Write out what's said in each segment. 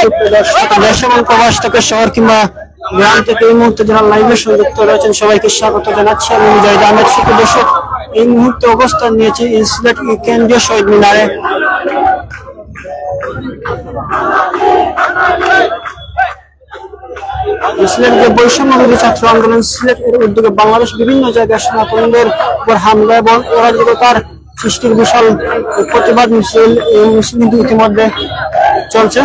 দেশ এবং প্রবাস থেকে শহর কিংবা গ্রাম থেকে এই মুহূর্তে যারা লাইভে সংযুক্ত রয়েছেন সবাইকে স্বাগত জানাচ্ছি। আমি মুজাহিদ আহমেদ শুক্র। দর্শক, এই মুহূর্তে অবস্থান নিয়েছি সিলেট কেন্দ্রীয় শহীদ মিনারে। সিলেট যে বৈষম্য বিরোধী ছাত্র আন্দোলন সিলেট এর উদ্যোগে বাংলাদেশ বিভিন্ন জায়গায় সনাতনীদের উপর হামলা এবং অরাজকতার সৃষ্টির বিশাল প্রতিবাদ মিছিল কিন্তু ইতিমধ্যে চলছে।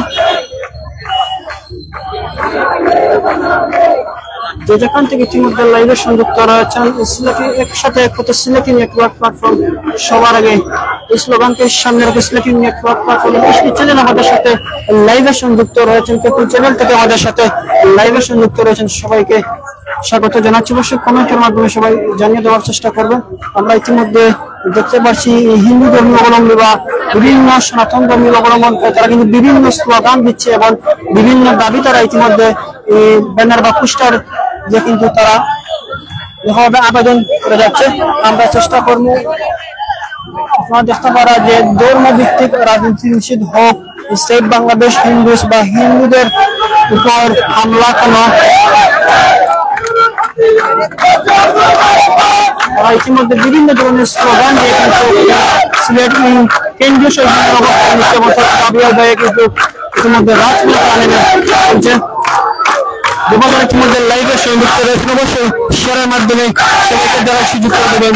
যে যেখান থেকে ইতিমধ্যে লাইভে সংযুক্ত রয়েছেন সিলেটি একসাথে একসাথে সিলেটি নেটওয়ার্ক প্ল্যাটফর্ম, সবার আগে এই স্লোগানকে সামনে রেখে সিলেটি নেটওয়ার্ক প্ল্যাটফর্ম চ্যানেল আমাদের সাথে লাইভে সংযুক্ত রয়েছেন, কেপি চ্যানেল থেকে আমাদের সাথে লাইভে সংযুক্ত রয়েছেন, সবাইকে স্বাগত জানাচ্ছি। অবশ্যই কমেন্টের মাধ্যমে সবাই জানিয়ে দেওয়ার চেষ্টা করবেন। আমরা ইতিমধ্যে দেখতে পাচ্ছি হিন্দু ধর্মীয় অবলম্বী বা বিভিন্ন সনাতন ধর্মীয় অবলম্বন করে তারা কিন্তু বিভিন্ন স্লোগান দিচ্ছে এবং বিভিন্ন দাবি তারা ইতিমধ্যে ব্যানার বা পোস্টার যে কিন্তু তারা আবেদন করে যাচ্ছে। আমরা চেষ্টা করবো আপনারা দেখতে পারা যে ধর্ম ভিত্তিক রাজনীতি নিষিদ্ধ হোক, সেভ বাংলাদেশ হিন্দুস বা হিন্দুদের উপর হামলা কেন। ইতিমধ্যে বিভিন্ন ধরনের স্লোগান দিয়ে কিন্তু সিলেট কেন্দ্রীয় শহীদ দাবি আদায়ে কিন্তু ইতিমধ্যে রাজনীতি চলছে। যুবকরা ইতিমধ্যে লাইভে সংযুক্ত রয়েছেন, অবশ্যই শেয়ারের মাধ্যমে সবাইকে দেওয়ার সুযোগ করে দেবেন।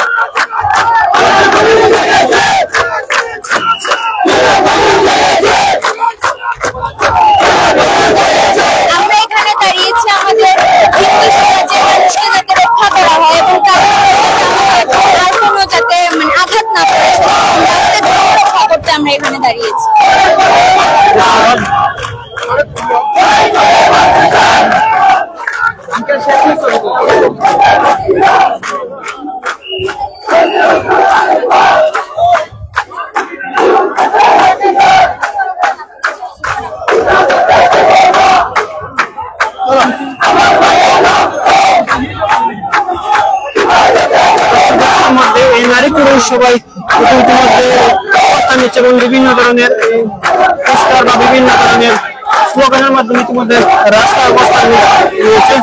আমরা এখানে দাঁড়িয়েছি আমাদের হিন্দু সমাজের মানুষকে যাতে রক্ষা করা হয় এবং আর কোনো যাতে আঘাত না পড়ে রক্ষা করতে আমরা এখানে দাঁড়িয়েছি। এই নারী পুরুষ সবাই ইতিমধ্যে অবস্থান নিচ্ছে এবং বিভিন্ন ধরনের পোস্টার বা বিভিন্ন ধরনের স্লোগানের মাধ্যমে ইতিমধ্যে রাস্তায় অবস্থান নিয়েছে।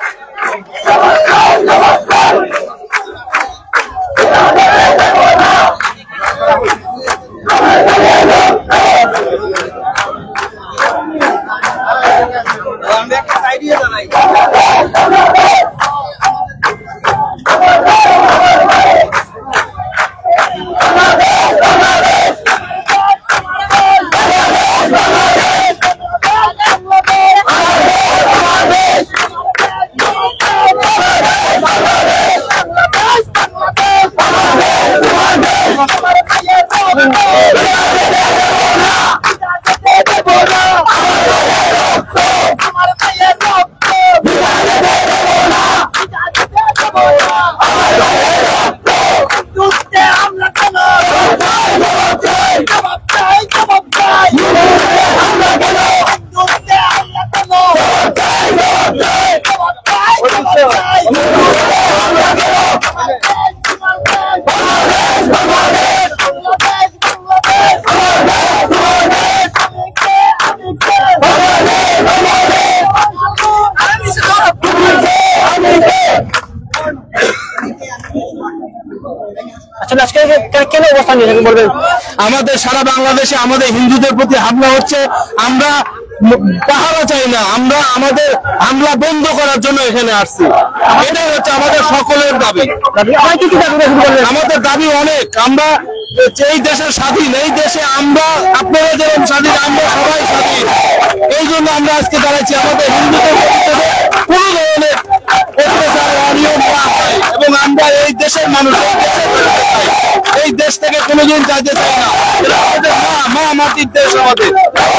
আমাদের সারা বাংলাদেশে আমাদের হিন্দুদের প্রতি হামলা হচ্ছে, আমরা পাহারা চাই না, আমরা আমাদের হামলা বন্ধ করার জন্য এখানে আসছি। এটাই হচ্ছে আমাদের সকলের দাবি। আমাদের দাবি অনেক, আমরা এই দেশের স্বাধীন, এই দেশে আমরা আপনারা যেরকম স্বাধীন আমরা সবাই স্বাধীন, এই জন্য আমরা আজকে দাঁড়াচ্ছি। আমাদের হিন্দুদের কোনো ধরনের অত্যাচার অনিয়ম না হয় এবং আমরা এই দেশের মানুষ এই দেশ থেকে কোনোদিন যাইতে চাই না। আমাদের মা মাটির দেশ আমাদের।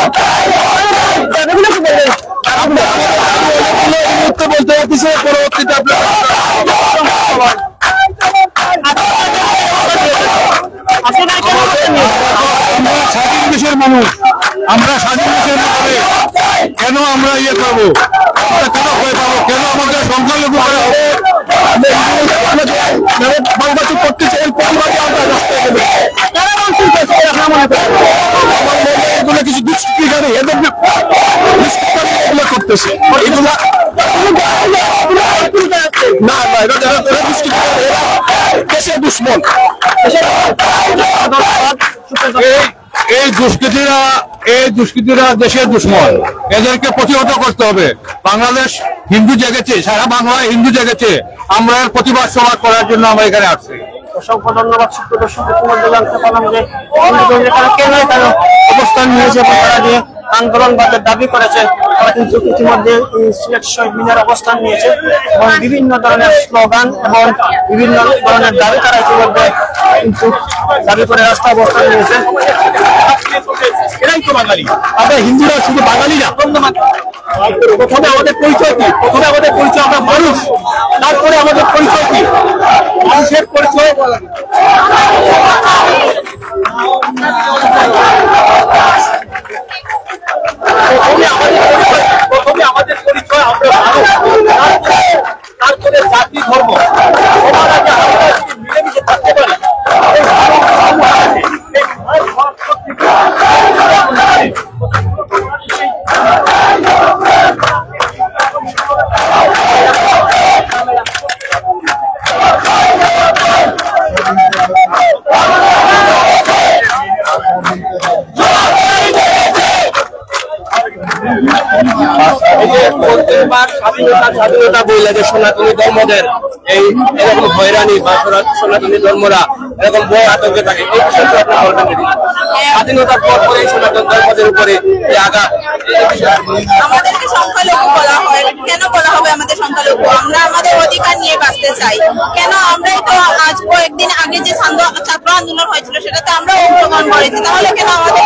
বলতে পারতেছে পরবর্তীতে আপনার স্বাধীন দেশের মানুষ, আমরা স্বাধীন দেশের ব্যাপারে কেন আমরা ইয়ে করবো, কেন ভয় পাবো, কেন আমাদের সংখ্যালঘু করা হবে করতে চাই। এগুলো কিছু দুষ্কৃতিকারী এদের এগুলো করতেছে এগুলা না না এরা দুষ্কৃতিকারী দেশের দুশ্মন এই দুষ্কৃতীরা দেশের দুশ্মন এদেরকে প্রতিহত করতে হবে বাংলাদেশ হিন্দু জেগেছে সারা বাংলায় হিন্দু জেগেছে আমরা এর প্রতিবাদ সভা করার জন্য আমরা এখানে আসছি অসংখ্য ধন্যবাদ সুপ্রিয় দর্শক ইতিমধ্যে জানতে পারলাম যে কেন এখানে অবস্থান নিয়েছে এবং তারা যে আন্দোলন বাদের দাবি করেছে তারা কিন্তু ইতিমধ্যে সিলেট শহীদ মিনার অবস্থান নিয়েছে এবং বিভিন্ন ধরনের স্লোগান এবং বিভিন্ন ধরনের দাবি তারা ইতিমধ্যে কিন্তু দাবি করে রাস্তা অবস্থান নিয়েছে এরাই তো বাঙালি আমরা হিন্দুরা শুধু বাঙালি না প্রথমে আমাদের পরিচয় কি প্রথমে আমাদের পরিচয় আমরা মানুষ তারপরে আমাদের পরিচয় কি মানুষের পরিচয় প্রথমে আমাদের পরিচয় আমরা মানুষ তারপরে জাতি ধর্ম সবার আগে আমরা মিলেমিশে থাকতে পারি স্বাধীনতা বইলে যে সনাতনী ধর্মদের এই এরকম হয়রানি বা সনাতনী ধর্মরা এরকম বই আতঙ্কে থাকে এই বিষয়টা আপনার বলবেন স্বাধীনতার পর পরে সনাতন ধর্মদের উপরে আঘাত আমাদেরকে সংখ্যালঘু বলা হয় কেন বলা হবে আমাদের সংখ্যালঘু আমরা আমাদের অধিকার নিয়ে বাঁচতে চাই কেন আমরাই তো আজ কয়েকদিন আগে যে ছাত্র আন্দোলন হয়েছিল সেটাতে আমরা অংশগ্রহণ করেছি তাহলে কেন আমাদের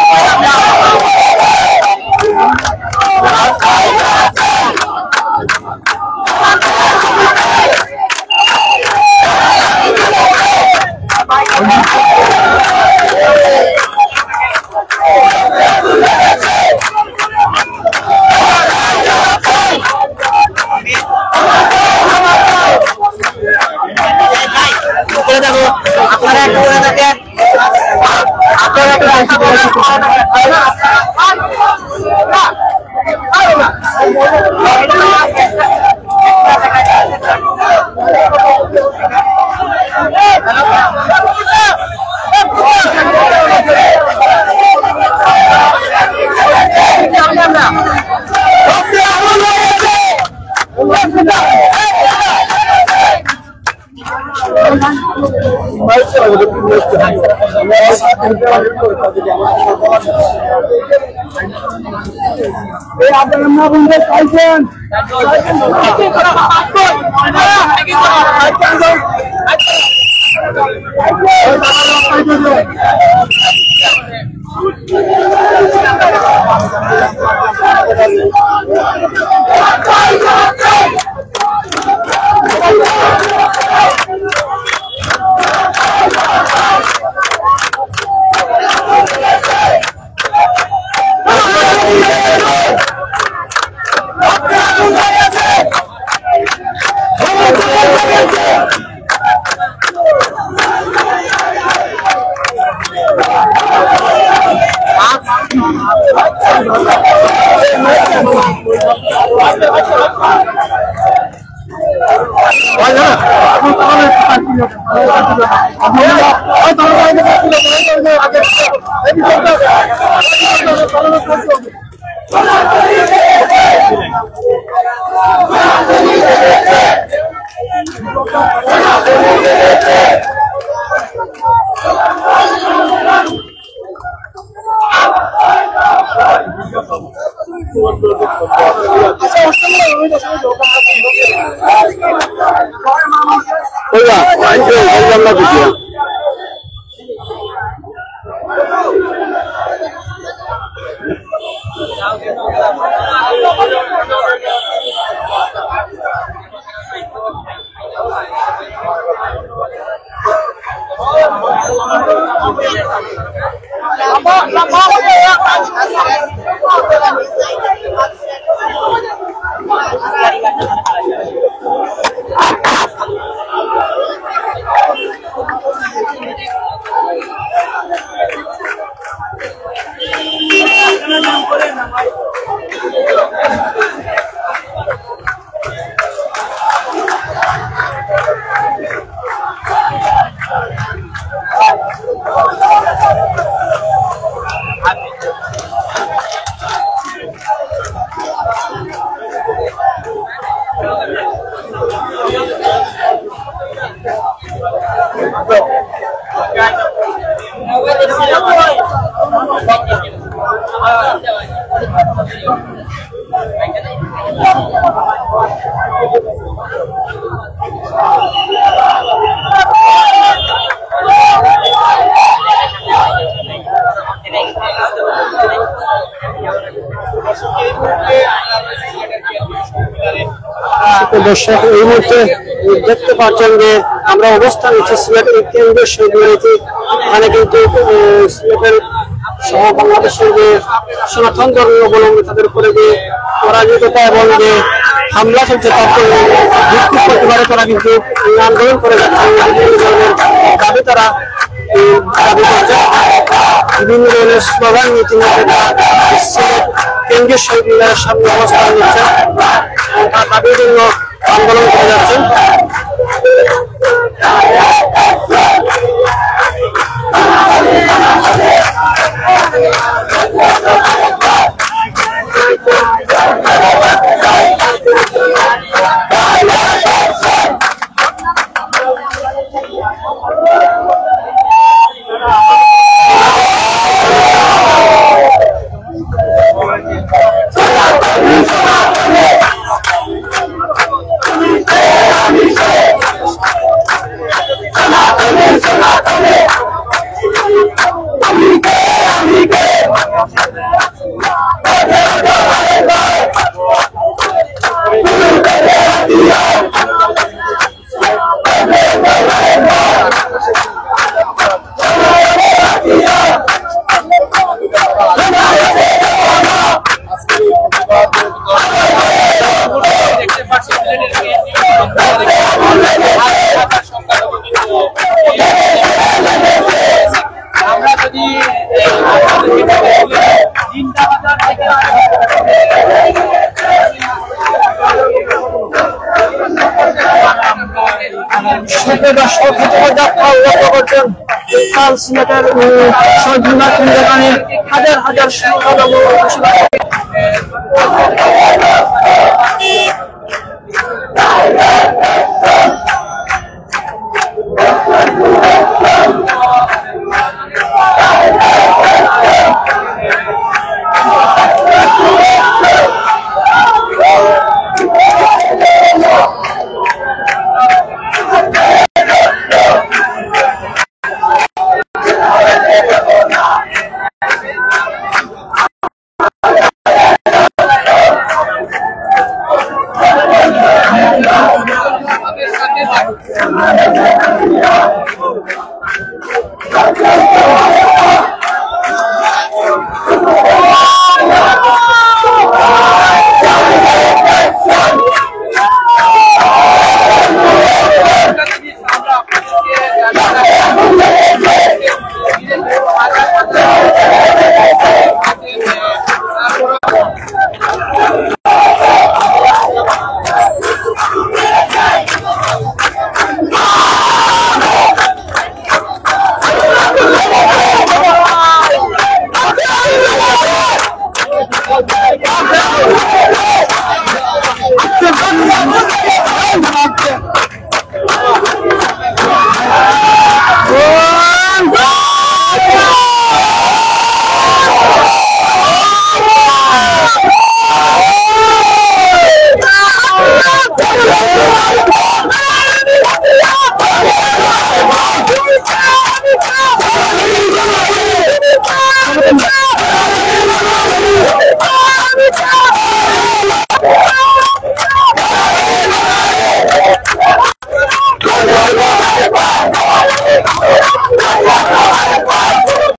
দর্শক এই মুহূর্তে দেখতে পাচ্ছেন যে আমরা অবস্থান নিচ্ছি সিলেটের কেন্দ্রীয় শহীদ মিনারে। এখানে কিন্তু সিলেটের সহ বাংলাদেশের যে সনাতন ধর্মাবলম্বী তাদের উপরে যে পরাজিততা এবং যে হামলা চলছে তাকে ভিত্তি প্রতিবাদে তারা কিন্তু আন্দোলন করে যাচ্ছে। বিভিন্ন ধরনের দাবি তারা দাবি করছে, বিভিন্ন ধরনের স্লোগান নীতি সিলেট কেন্দ্রীয় শহীদ মিনারের সামনে অবস্থান নিচ্ছেন, তার দাবির জন্য আন্দোলন করে যাচ্ছেন। সিলেটের শহীদ মিনার কেন্দ্রে হাজার হাজার সংখ্যালঘু